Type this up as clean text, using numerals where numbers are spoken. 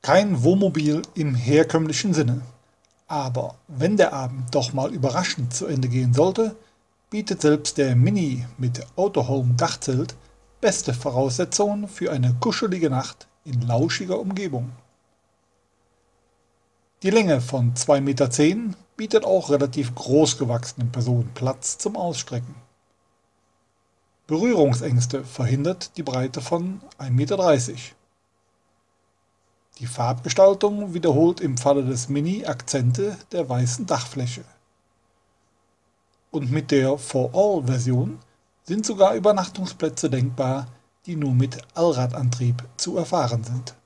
Kein Wohnmobil im herkömmlichen Sinne. Aber wenn der Abend doch mal überraschend zu Ende gehen sollte, bietet selbst der Mini mit Autohome-Dachzelt beste Voraussetzungen für eine kuschelige Nacht in lauschiger Umgebung. Die Länge von 2,10 Meter bietet auch relativ großgewachsenen Personen Platz zum Ausstrecken. Berührungsängste verhindert die Breite von 1,30 Meter. Die Farbgestaltung wiederholt im Falle des Mini Akzente der weißen Dachfläche. Und mit der For-All-Version sind sogar Übernachtungsplätze denkbar, die nur mit Allradantrieb zu erfahren sind.